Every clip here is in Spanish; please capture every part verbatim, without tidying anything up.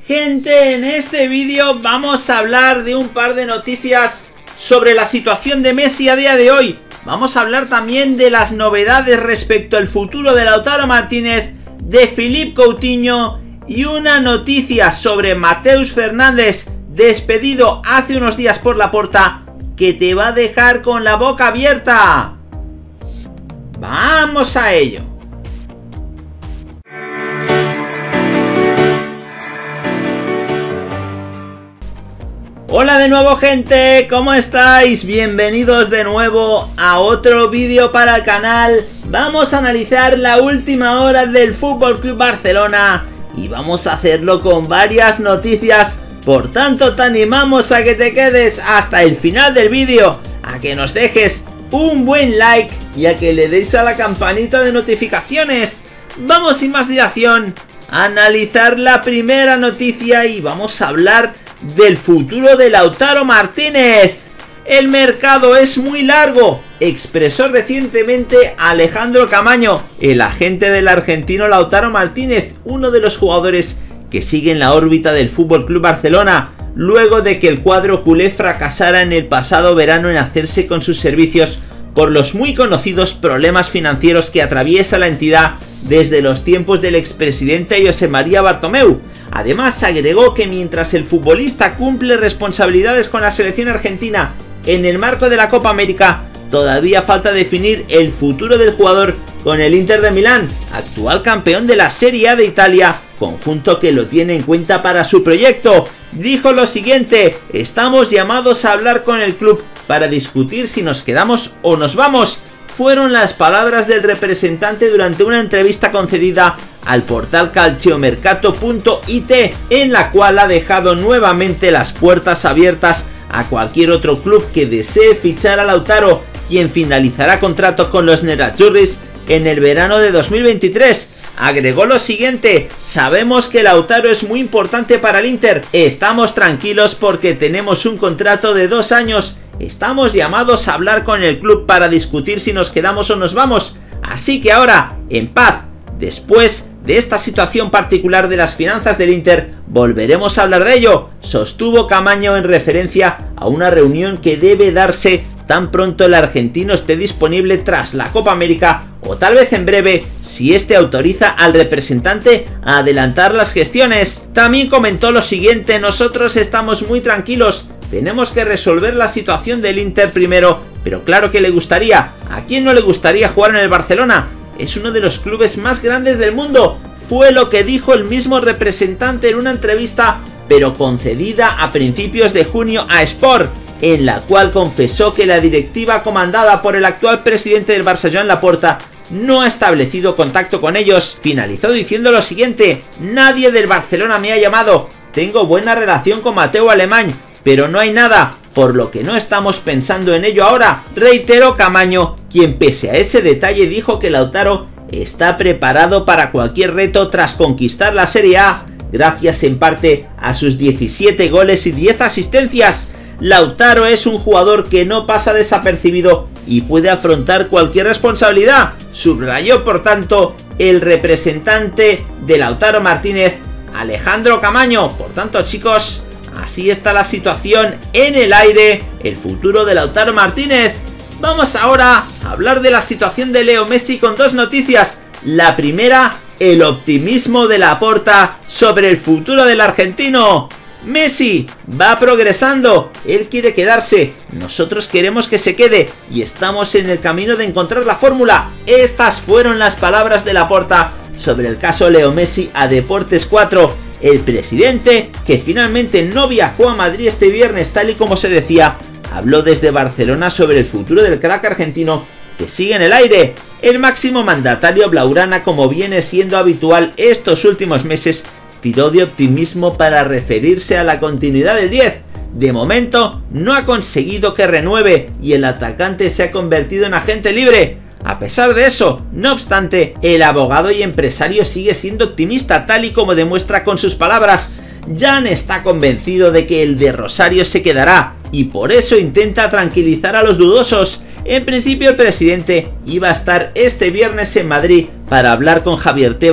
Gente, en este vídeo vamos a hablar de un par de noticias sobre la situación de Messi a día de hoy. Vamos a hablar también de las novedades respecto al futuro de Lautaro Martínez, de Philippe Coutinho y una noticia sobre Mateus Fernández, despedido hace unos días por Laporta, que te va a dejar con la boca abierta. ¡Vamos a ello! Hola de nuevo, gente, ¿cómo estáis? Bienvenidos de nuevo a otro vídeo para el canal. Vamos a analizar la última hora del F C Barcelona y vamos a hacerlo con varias noticias. Por tanto, te animamos a que te quedes hasta el final del vídeo, a que nos dejes un buen like y a que le deis a la campanita de notificaciones. Vamos sin más dilación a analizar la primera noticia y vamos a hablar del futuro de Lautaro Martínez. El mercado es muy largo, expresó recientemente Alejandro Camaño, el agente del argentino Lautaro Martínez, uno de los jugadores que sigue en la órbita del F C Barcelona, luego de que el cuadro culé fracasara en el pasado verano en hacerse con sus servicios por los muy conocidos problemas financieros que atraviesa la entidad desde los tiempos del expresidente José María Bartomeu. Además, agregó que mientras el futbolista cumple responsabilidades con la selección argentina en el marco de la Copa América, todavía falta definir el futuro del jugador con el Inter de Milán, actual campeón de la Serie A de Italia, conjunto que lo tiene en cuenta para su proyecto. Dijo lo siguiente: estamos llamados a hablar con el club para discutir si nos quedamos o nos vamos. Fueron las palabras del representante durante una entrevista concedida al portal calciomercato punto it, en la cual ha dejado nuevamente las puertas abiertas a cualquier otro club que desee fichar a Lautaro, quien finalizará contrato con los Nerazzurris en el verano de dos mil veintitrés. Agregó lo siguiente: sabemos que Lautaro es muy importante para el Inter, estamos tranquilos porque tenemos un contrato de dos años, estamos llamados a hablar con el club para discutir si nos quedamos o nos vamos, así que ahora, en paz, después de esta situación particular de las finanzas del Inter, volveremos a hablar de ello, sostuvo Camaño en referencia a una reunión que debe darse tan pronto el argentino esté disponible tras la Copa América, o tal vez en breve si este autoriza al representante a adelantar las gestiones. También comentó lo siguiente: nosotros estamos muy tranquilos, tenemos que resolver la situación del Inter primero, pero claro que le gustaría, ¿a quién no le gustaría jugar en el Barcelona? Es uno de los clubes más grandes del mundo, fue lo que dijo el mismo representante en una entrevista, pero concedida a principios de junio a Sport, en la cual confesó que la directiva comandada por el actual presidente del Barça, Joan Laporta, no ha establecido contacto con ellos. Finalizó diciendo lo siguiente: nadie del Barcelona me ha llamado, tengo buena relación con Mateu Alemany, pero no hay nada, por lo que no estamos pensando en ello ahora, reiteró Camaño, quien pese a ese detalle dijo que Lautaro está preparado para cualquier reto tras conquistar la Serie A, gracias en parte a sus diecisiete goles y diez asistencias. Lautaro es un jugador que no pasa desapercibido y puede afrontar cualquier responsabilidad, subrayó por tanto el representante de Lautaro Martínez, Alejandro Camaño. Por tanto, chicos, así está la situación en el aire, el futuro de Lautaro Martínez. Vamos ahora a hablar de la situación de Leo Messi con dos noticias. La primera, el optimismo de Laporta sobre el futuro del argentino. Messi va progresando, él quiere quedarse, nosotros queremos que se quede y estamos en el camino de encontrar la fórmula. Estas fueron las palabras de Laporta sobre el caso Leo Messi a Deportes cuatro. El presidente, que finalmente no viajó a Madrid este viernes tal y como se decía, habló desde Barcelona sobre el futuro del crack argentino que sigue en el aire. El máximo mandatario blaugrana, como viene siendo habitual estos últimos meses, tiró de optimismo para referirse a la continuidad del diez. De momento no ha conseguido que renueve y el atacante se ha convertido en agente libre. A pesar de eso, no obstante, el abogado y empresario sigue siendo optimista, tal y como demuestra con sus palabras. Jan está convencido de que el de Rosario se quedará y por eso intenta tranquilizar a los dudosos. En principio, el presidente iba a estar este viernes en Madrid para hablar con Javier Tebas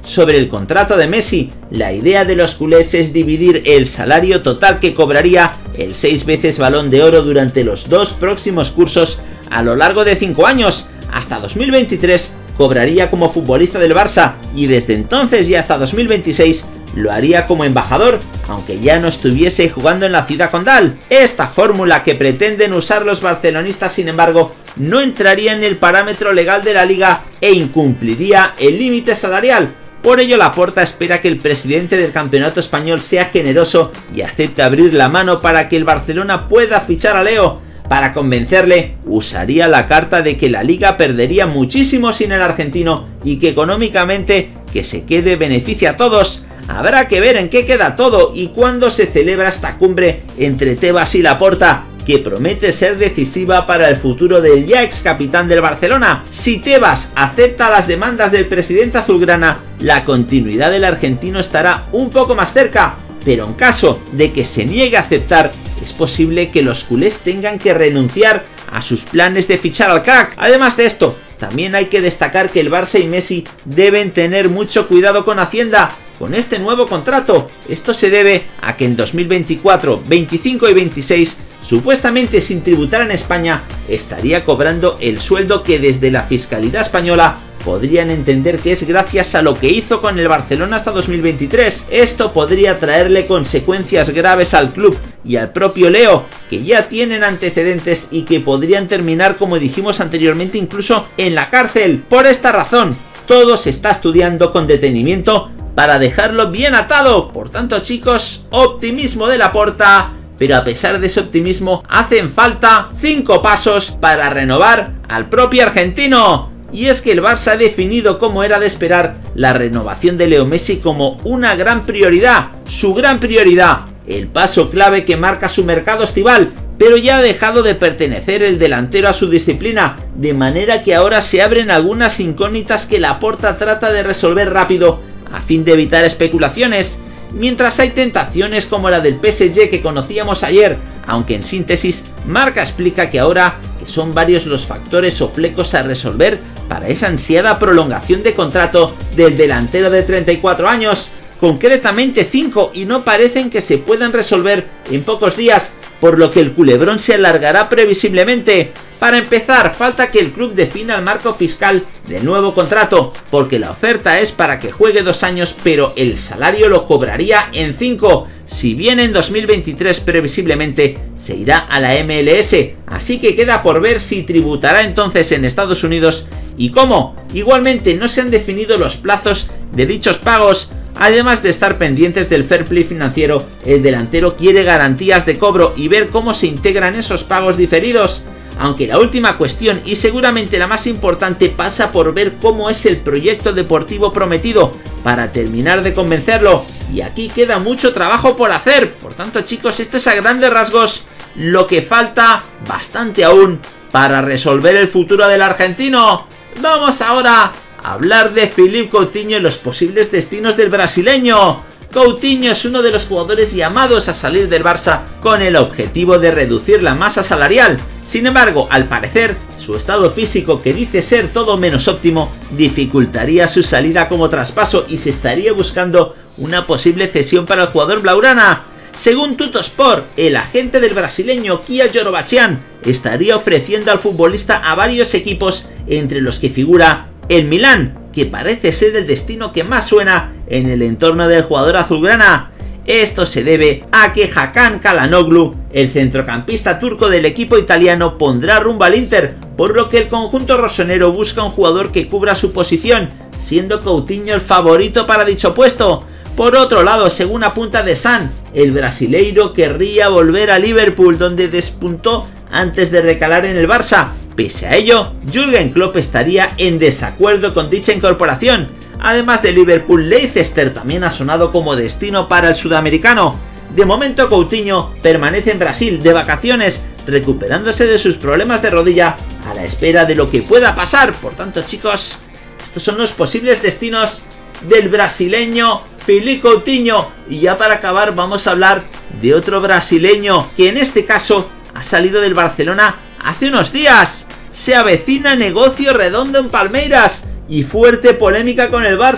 sobre el contrato de Messi. La idea de los culés es dividir el salario total que cobraría el seis veces Balón de Oro durante los dos próximos cursos a lo largo de cinco años. Hasta dos mil veintitrés cobraría como futbolista del Barça y desde entonces y hasta dos mil veintiséis lo haría como embajador, aunque ya no estuviese jugando en la ciudad condal. Esta fórmula que pretenden usar los barcelonistas, sin embargo, no entraría en el parámetro legal de la liga e incumpliría el límite salarial. Por ello, Laporta espera que el presidente del campeonato español sea generoso y acepte abrir la mano para que el Barcelona pueda fichar a Leo. Para convencerle, usaría la carta de que la liga perdería muchísimo sin el argentino y que económicamente que se quede beneficia a todos. Habrá que ver en qué queda todo y cuándo se celebra esta cumbre entre Tebas y Laporta, que promete ser decisiva para el futuro del ya ex capitán del Barcelona. Si Tebas acepta las demandas del presidente azulgrana, la continuidad del argentino estará un poco más cerca, pero en caso de que se niegue a aceptar, es posible que los culés tengan que renunciar a sus planes de fichar al crack. Además de esto, también hay que destacar que el Barça y Messi deben tener mucho cuidado con Hacienda con este nuevo contrato. Esto se debe a que en dos mil veinticuatro, veinticinco y veintiséis, supuestamente sin tributar en España, estaría cobrando el sueldo que desde la fiscalidad española podrían entender que es gracias a lo que hizo con el Barcelona hasta dos mil veintitrés. Esto podría traerle consecuencias graves al club y al propio Leo, que ya tienen antecedentes y que podrían terminar, como dijimos anteriormente, incluso en la cárcel. Por esta razón, todo se está estudiando con detenimiento para dejarlo bien atado. Por tanto, chicos, optimismo de Laporta, pero a pesar de ese optimismo, hacen falta cinco pasos para renovar al propio argentino. Y es que el Barça ha definido, como era de esperar, la renovación de Leo Messi como una gran prioridad, su gran prioridad, el paso clave que marca su mercado estival, pero ya ha dejado de pertenecer el delantero a su disciplina, de manera que ahora se abren algunas incógnitas que Laporta trata de resolver rápido a fin de evitar especulaciones, mientras hay tentaciones como la del P S G que conocíamos ayer, aunque en síntesis, Marca explica que ahora que son varios los factores o flecos a resolver para esa ansiada prolongación de contrato del delantero de treinta y cuatro años, concretamente cinco, y no parecen que se puedan resolver en pocos días, por lo que el culebrón se alargará previsiblemente. Para empezar, falta que el club defina el marco fiscal del nuevo contrato, porque la oferta es para que juegue dos años, pero el salario lo cobraría en cinco, si bien en dos mil veintitrés previsiblemente se irá a la M L S, así que queda por ver si tributará entonces en Estados Unidos y cómo. Igualmente no se han definido los plazos de dichos pagos. Además de estar pendientes del fair play financiero, el delantero quiere garantías de cobro y ver cómo se integran esos pagos diferidos. Aunque la última cuestión, y seguramente la más importante, pasa por ver cómo es el proyecto deportivo prometido para terminar de convencerlo. Y aquí queda mucho trabajo por hacer. Por tanto, chicos, esto es a grandes rasgos lo que falta bastante aún para resolver el futuro del argentino. Vamos ahora a hablar de Philippe Coutinho y los posibles destinos del brasileño. Coutinho es uno de los jugadores llamados a salir del Barça con el objetivo de reducir la masa salarial. Sin embargo, al parecer, su estado físico, que dice ser todo menos óptimo, dificultaría su salida como traspaso y se estaría buscando una posible cesión para el jugador blaugrana. Según Tuttosport, el agente del brasileño Kia Jorobachian estaría ofreciendo al futbolista a varios equipos, entre los que figura el Milán, que parece ser el destino que más suena en el entorno del jugador azulgrana. Esto se debe a que Hakan Çalhanoğlu, el centrocampista turco del equipo italiano, pondrá rumbo al Inter, por lo que el conjunto rosonero busca un jugador que cubra su posición, siendo Coutinho el favorito para dicho puesto. Por otro lado, según apunta The Sun, el brasileiro querría volver a Liverpool, donde despuntó antes de recalar en el Barça. Pese a ello, Jürgen Klopp estaría en desacuerdo con dicha incorporación. Además de Liverpool, Leicester también ha sonado como destino para el sudamericano. De momento, Coutinho permanece en Brasil de vacaciones, recuperándose de sus problemas de rodilla a la espera de lo que pueda pasar. Por tanto, chicos, estos son los posibles destinos del brasileño Philippe Coutinho. Y ya para acabar, vamos a hablar de otro brasileño que en este caso ha salido del Barcelona hace unos días. Se avecina negocio redondo en Palmeiras y fuerte polémica con el Barça.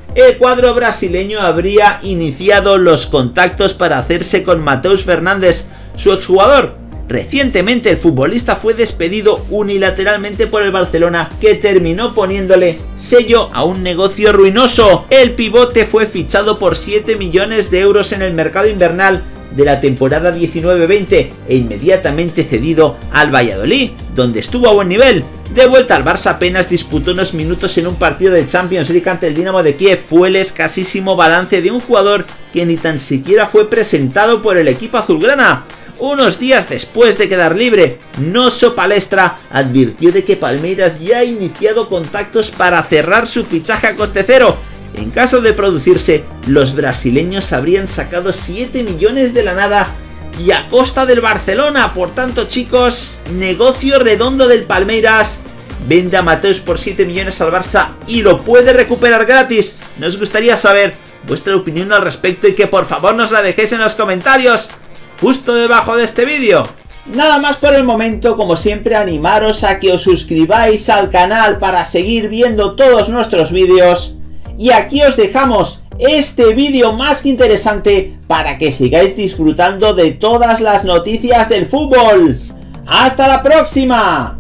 el cuadro brasileño habría iniciado los contactos para hacerse con Matheus Fernández, su exjugador. Recientemente el futbolista fue despedido unilateralmente por el Barcelona, que terminó poniéndole sello a un negocio ruinoso. El pivote fue fichado por siete millones de euros en el mercado invernal de la temporada diecinueve veinte e inmediatamente cedido al Valladolid, donde estuvo a buen nivel. De vuelta al Barça apenas disputó unos minutos en un partido de Champions League ante el Dinamo de Kiev. Fue el escasísimo balance de un jugador que ni tan siquiera fue presentado por el equipo azulgrana. Unos días después de quedar libre, Nosso Palestra advirtió de que Palmeiras ya ha iniciado contactos para cerrar su fichaje a coste cero. En caso de producirse, los brasileños habrían sacado siete millones de la nada y a costa del Barcelona. Por tanto, chicos, negocio redondo del Palmeiras. Vende a Matheus por siete millones al Barça y lo puede recuperar gratis. Nos gustaría saber vuestra opinión al respecto y que por favor nos la dejéis en los comentarios justo debajo de este vídeo. Nada más por el momento. Como siempre, animaros a que os suscribáis al canal para seguir viendo todos nuestros vídeos. Y aquí os dejamos este vídeo más que interesante para que sigáis disfrutando de todas las noticias del fútbol. ¡Hasta la próxima!